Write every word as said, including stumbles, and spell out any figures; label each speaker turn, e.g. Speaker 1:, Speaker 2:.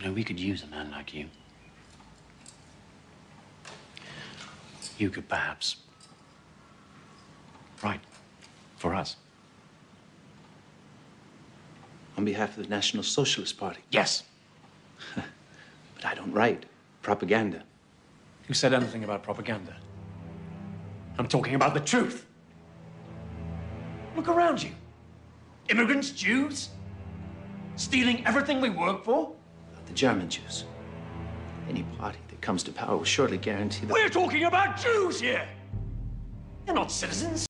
Speaker 1: know, we could use a man like you. You could perhaps write for us.
Speaker 2: On behalf of the National Socialist Party?
Speaker 1: Yes.
Speaker 2: But I don't write propaganda.
Speaker 1: Who said anything about propaganda? I'm talking about the truth. Look around you. Immigrants, Jews, stealing everything we work for.
Speaker 2: The German Jews. Any party that comes to power will surely guarantee that...
Speaker 1: We're talking about Jews here. They're not citizens.